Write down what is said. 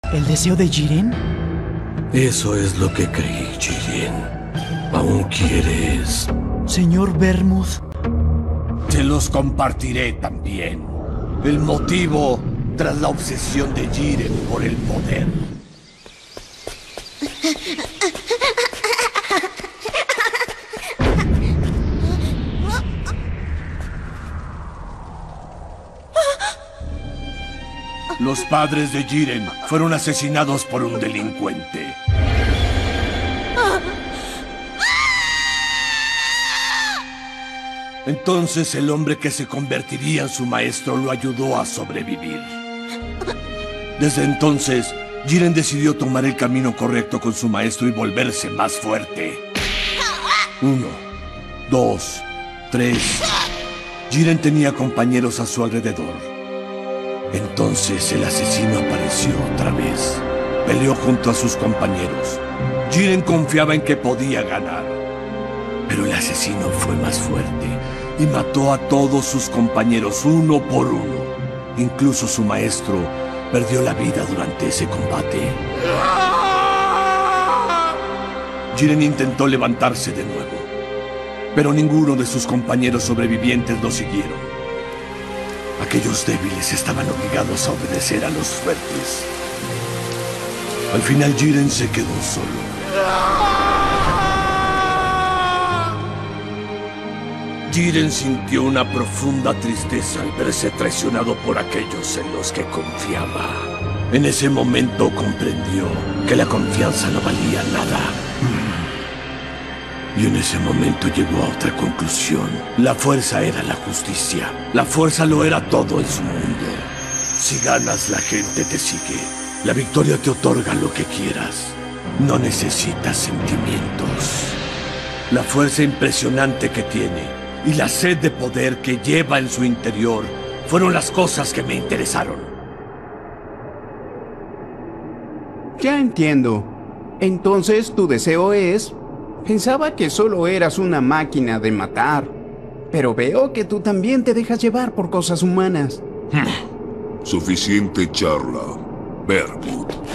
¿El deseo de Jiren? Eso es lo que creí, Jiren. ¿Aún quieres? Señor Vermouth. Se los compartiré también. El motivo tras la obsesión de Jiren por el poder. Los padres de Jiren fueron asesinados por un delincuente. Entonces el hombre que se convertiría en su maestro lo ayudó a sobrevivir. Desde entonces, Jiren decidió tomar el camino correcto con su maestro y volverse más fuerte. 1, 2, 3. Jiren tenía compañeros a su alrededor. Entonces el asesino apareció otra vez. Peleó junto a sus compañeros. Jiren confiaba en que podía ganar. Pero el asesino fue más fuerte y mató a todos sus compañeros uno por uno. Incluso su maestro perdió la vida durante ese combate. Jiren intentó levantarse de nuevo, pero ninguno de sus compañeros sobrevivientes lo siguieron. Aquellos débiles estaban obligados a obedecer a los fuertes. Al final Jiren se quedó solo. Jiren sintió una profunda tristeza al verse traicionado por aquellos en los que confiaba. En ese momento comprendió que la confianza no valía nada. Y en ese momento llegó a otra conclusión. La fuerza era la justicia. La fuerza lo era todo en su mundo. Si ganas, la gente te sigue. La victoria te otorga lo que quieras. No necesitas sentimientos. La fuerza impresionante que tiene y la sed de poder que lleva en su interior fueron las cosas que me interesaron. Ya entiendo. Entonces tu deseo es... Pensaba que solo eras una máquina de matar, pero veo que tú también te dejas llevar por cosas humanas. Suficiente charla, Vermouth.